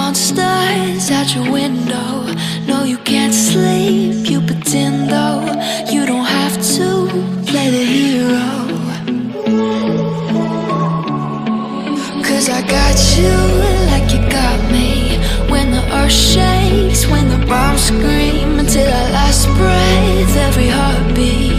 monsters out your window. No, you can't sleep, you pretend though. You don't have to play the hero, 'cause I got you like you got me. When the earth shakes, when the bombs scream, until our last breath, every heartbeat.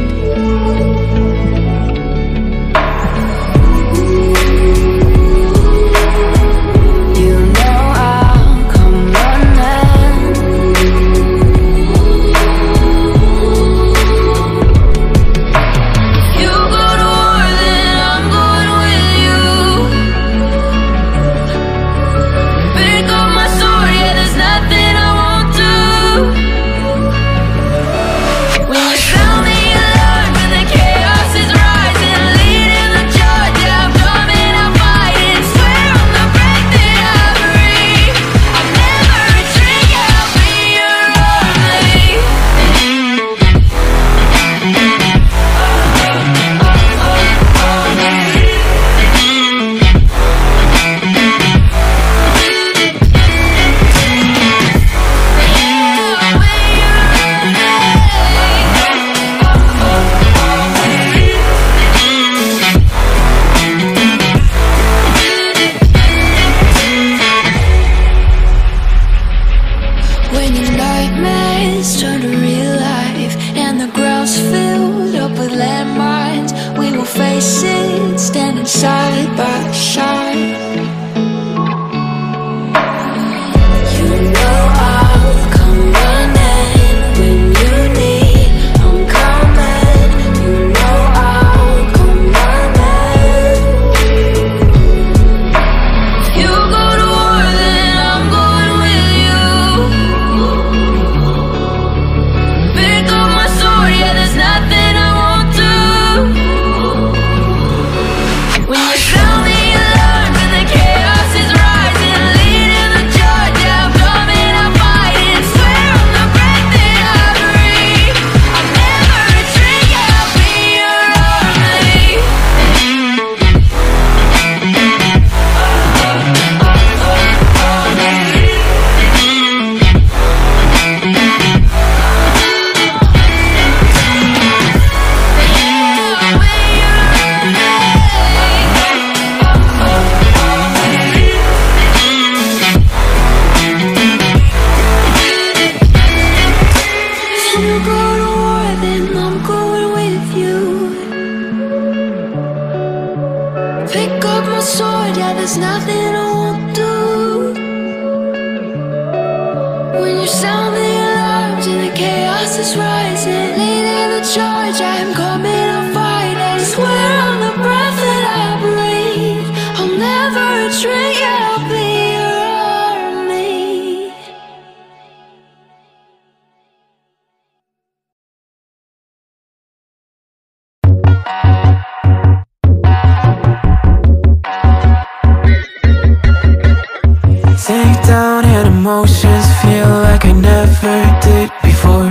Emotions feel like I never did before.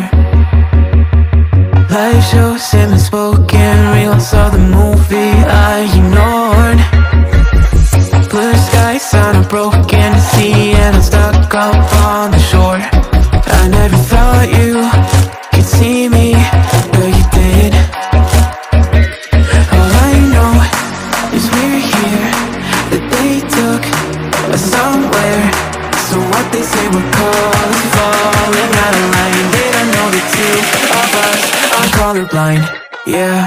Life shows him unspoken reels of the movie I ignored. Blue skies on a broken sea, and I'm stuck up on the shore. I never thought you could see me, but you did. All I know is we're here, that they took us somewhere. So what they say we're called, falling out of line. They don't know the two of us are colorblind, yeah.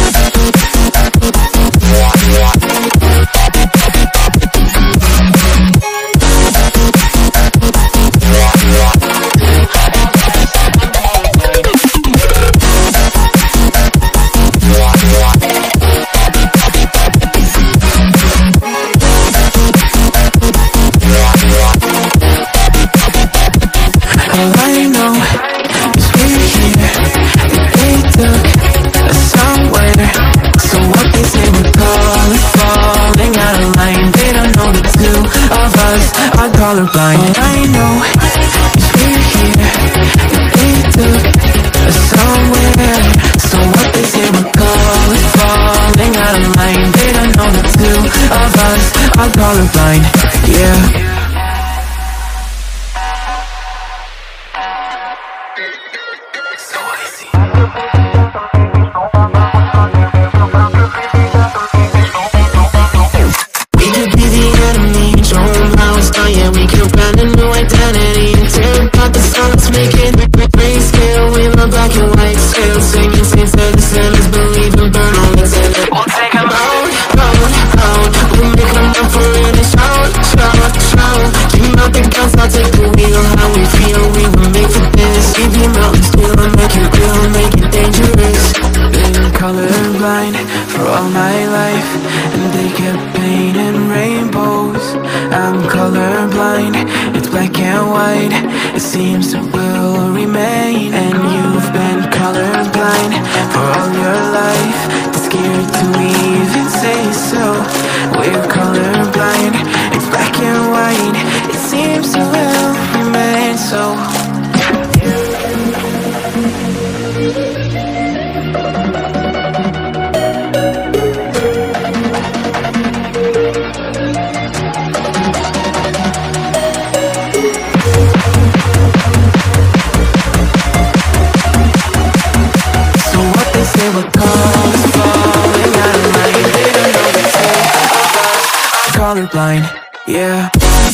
All I know is we're here, that they took us somewhere. So what they say we're calling, falling out of line. They don't know the two of us are colorblind. All I know is we're here, that they took us somewhere. So what they say we're calling, falling out of line. They don't know the two of us are colorblind, yeah. colorblind, yeah.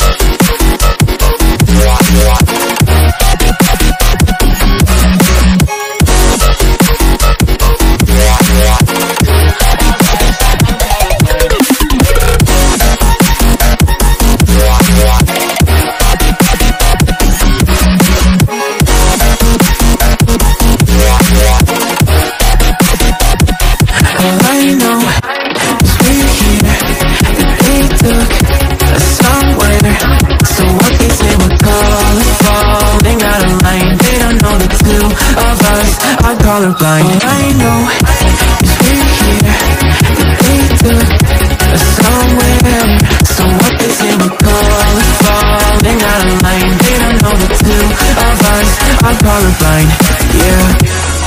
Colorblind. All I know is we're here, that they took us somewhere. So what they say we're falling out of line. They don't know the two of us are colorblind, yeah.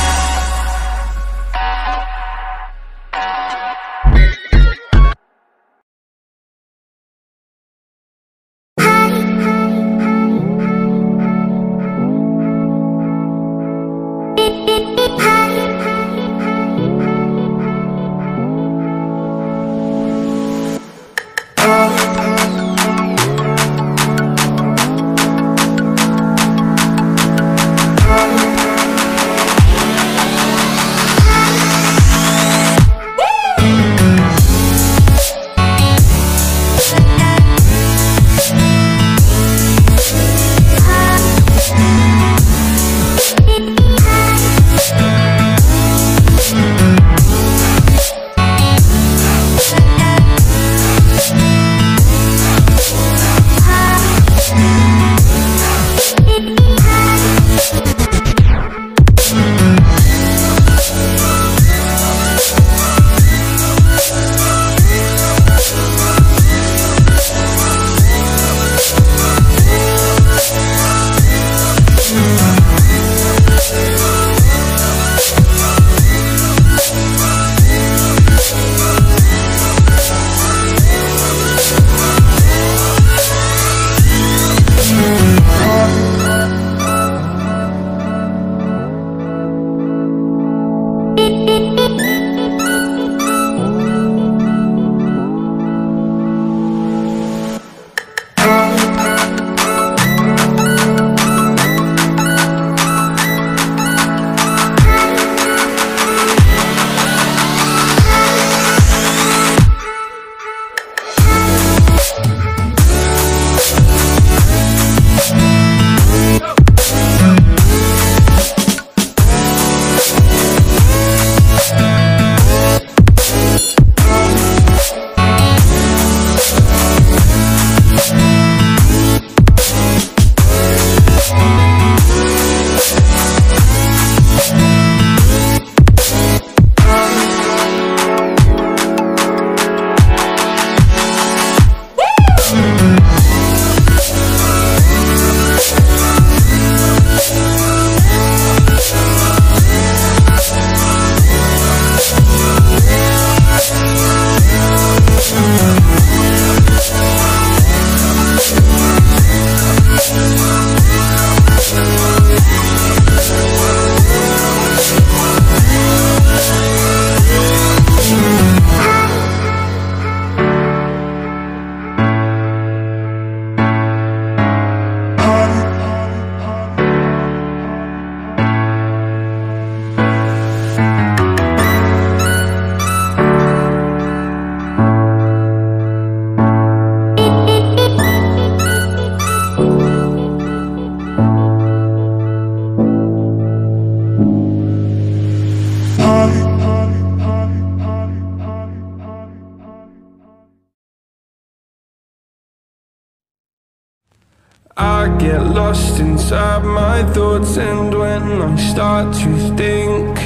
I get lost inside my thoughts, and when I start to think,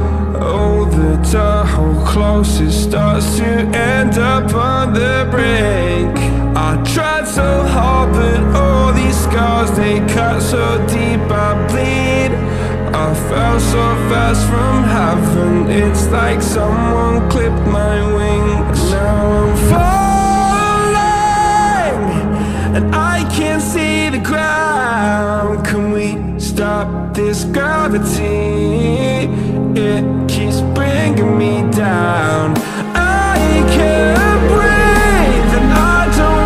oh, the Tahoe close, it starts to end up on the brink. I tried so hard, but all these scars, they cut so deep I bleed. I fell so fast from heaven, it's like someone clipped my wings. Now I'm falling, and I can't see the ground. Can we stop this gravity? It keeps bringing me down. I can't breathe, and I don't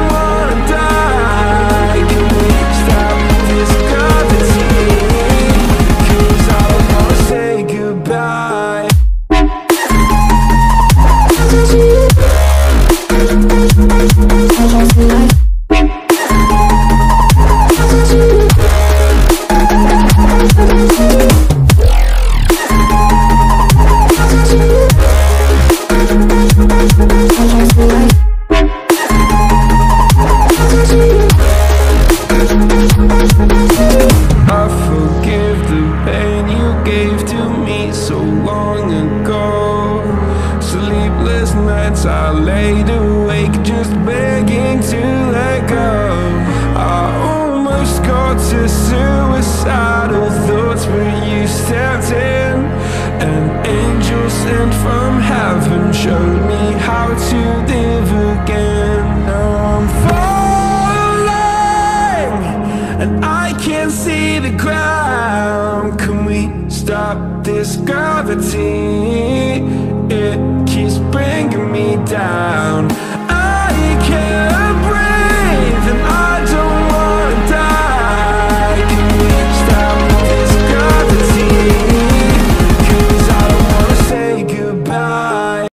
tempting. An angel sent from heaven showed me how to live again. Now I'm falling and I can't see the ground. Can we stop this gravity? It keeps bringing me down.